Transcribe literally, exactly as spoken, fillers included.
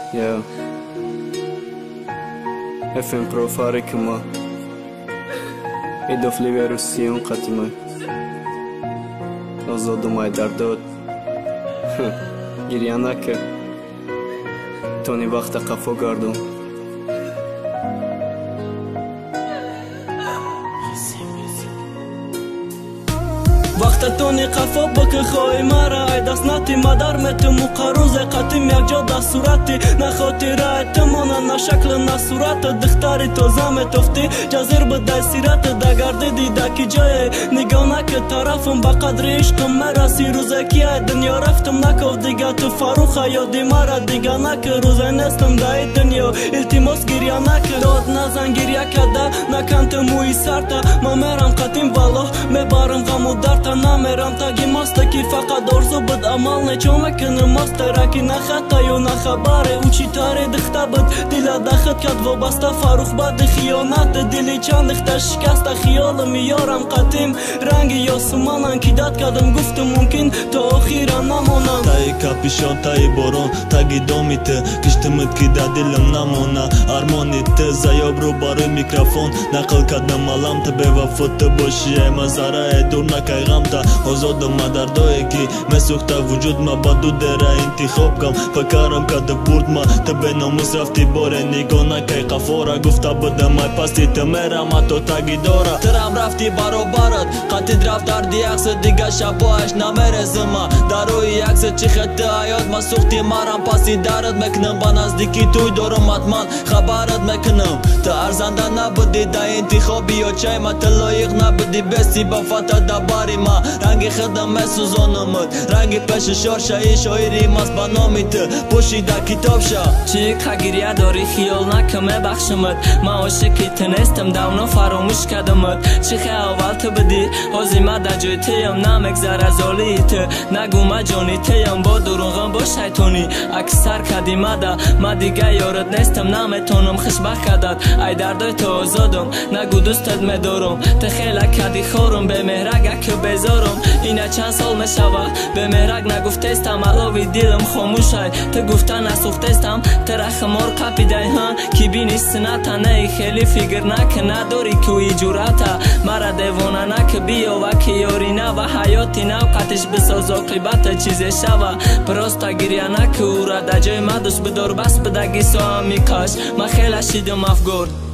Yeah. اف ام برو فاركما ایدو فلیور سیون قطیمه آزادو مای درداد گریانه که تونی وقت قفو گردم وقت تونی قفا بکن خواهی مرا ای دست نتی مدر متم و قروز قطیم یک جا در صورتی نخواتی رای تمانا نشکل نصورت دختری تو زمت افتی جزیر بده سیرت دگرده دیده کی جای نگاه نکه طرفم با قدر عشقم مرسی روزه کی ای دنیا رفتم نکو دیگه تو فاروخه یادی مرا دیگه نکه روزه نستم دای دنیا التماس گریه نکه داد نزن گریه کده نکن تو موی سرتا ما میرم قطیم والا میبارم غم و درتا نمیرم تاگی ماسته کی فقط ارزو بد عمل نچو مکنم ماسته رکی نخطا یو نخباره او چی تاره دخته بد دیل دخت کد و بسته فاروخ بد خیانت دیلی چند دخته شکسته خیال میارم قطیم رنگ یا سمانن کی داد کدم گفتم ممکن تا آخیرا نمانم تای کپیشان تای بارون تاگی دامیته کشتمت کی دا دلم نمونه ارمانیت زیاب رو باره میکروفون نقل کدم علم تا به وفت باشی مزاره دور نکای غم تا آزادم دردایی که مسوخته وجود ما با دو دره انتخاب کم فکرم کده برد ما تا به ناموس رفتی باره نگاه نکای قفاره گفته بودم ای پستی تا میرم تو تاگی داره ترم رفتی برو برد قطید رفت دردی اکس دیگه شبایش نمیرزم دروی اکس چی خطه حیات ما سوختی مرم پسی درد میکنم با نزدیکی توی دارم حتما خبرت میکنم تا ارزنده نبودی دا انتخابی یا چای ما تلایق نبودی بسی با فتح دباری ما رنگ خدم سوزانمت رنگ پش شارشه شاعری ماست با نامیت پوشیده کتاب شا چی خگیریه داری خیال نکمه بخشمت ما عاشقی تنستم داونا فراموش کدمت چی خیلی اول تو بدی حازیمه در جای تیم نمگذر از آلیت نگو ما جانی تیم با دروغم با شیطانی اکثر کدیمه ده ما دیگه یارت نستم نمیتونم خشبخ کدد ای دردای تو آزادم نگو دوستت میدارم تو خیلی کدی خورم به مهرگه که بذارم اینه چند سال میشوه به مهرگ نگفتستم علاوی دیلم خاموشه تو گفته نسوختستم ترخ مار قپیده ها کی بینی سنتا نه خیلی فکر نکه نداری که ای جورتا مرا دیوانه نکه بیا و که یاری نه و حیاتی نو قطش بساز عاقبت چیزی شوه پراستا گریه نکه او را در جای مدوش بدار بس بدگی سا همی کاش ما خیلی شیدم افگرد